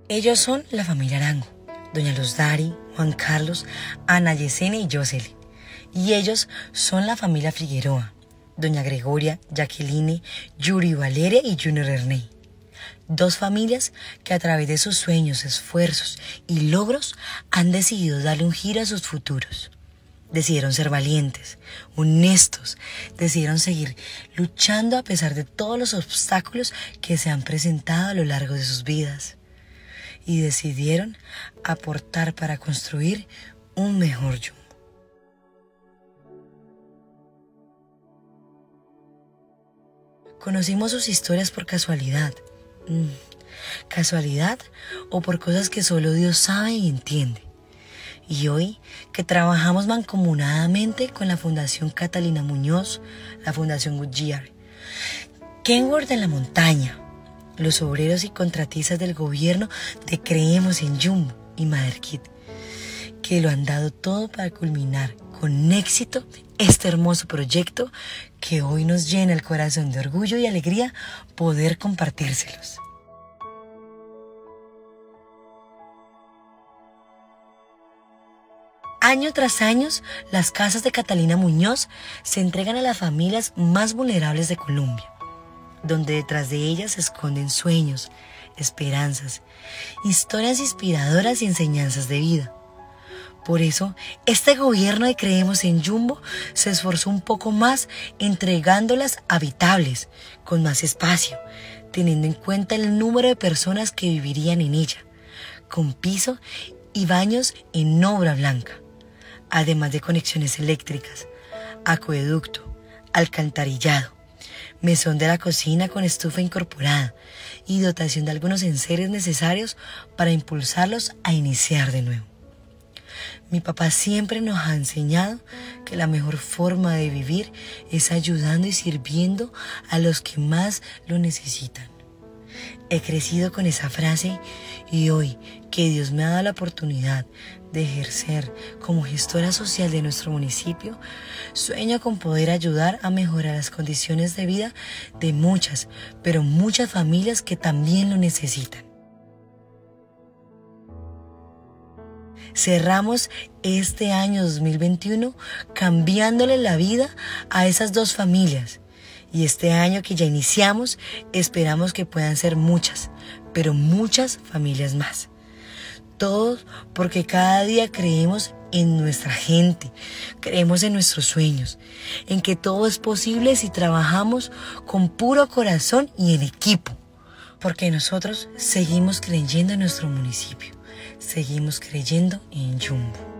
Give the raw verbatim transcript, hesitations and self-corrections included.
Ellos son la familia Arango, doña Luz Dari, Juan Carlos, Ana Yesenia y Jocelyn. Y ellos son la familia Figueroa, doña Gregoria, Jacqueline, Yuri Valeria y Junior Erney. Dos familias que a través de sus sueños, esfuerzos y logros han decidido darle un giro a sus futuros. Decidieron ser valientes, honestos, decidieron seguir luchando a pesar de todos los obstáculos que se han presentado a lo largo de sus vidas. Y decidieron aportar para construir un mejor Jumbo. Conocimos sus historias por casualidad. Mm, ¿Casualidad o por cosas que solo Dios sabe y entiende? Y hoy que trabajamos mancomunadamente con la Fundación Catalina Muñoz, la Fundación Goodyear, Kenworth en la montaña, los obreros y contratistas del gobierno de Creemos en Jumbo y Motherkit, que lo han dado todo para culminar con éxito este hermoso proyecto que hoy nos llena el corazón de orgullo y alegría poder compartírselos. Año tras año, las casas de Catalina Muñoz se entregan a las familias más vulnerables de Colombia, donde detrás de ellas se esconden sueños, esperanzas, historias inspiradoras y enseñanzas de vida. Por eso, este gobierno de Creemos en Jumbo se esforzó un poco más entregándolas habitables, con más espacio, teniendo en cuenta el número de personas que vivirían en ella, con piso y baños en obra blanca, además de conexiones eléctricas, acueducto, alcantarillado, mesón de la cocina con estufa incorporada y dotación de algunos enseres necesarios para impulsarlos a iniciar de nuevo. Mi papá siempre nos ha enseñado que la mejor forma de vivir es ayudando y sirviendo a los que más lo necesitan. He crecido con esa frase y hoy que Dios me ha dado la oportunidad de ejercer como gestora social de nuestro municipio, sueño con poder ayudar a mejorar las condiciones de vida de muchas, pero muchas familias que también lo necesitan. Cerramos este año dos mil veintiuno cambiándole la vida a esas dos familias. Y este año que ya iniciamos, esperamos que puedan ser muchas, pero muchas familias más. Todos porque cada día creemos en nuestra gente, creemos en nuestros sueños, en que todo es posible si trabajamos con puro corazón y en equipo. Porque nosotros seguimos creyendo en nuestro municipio, seguimos creyendo en Jumbo.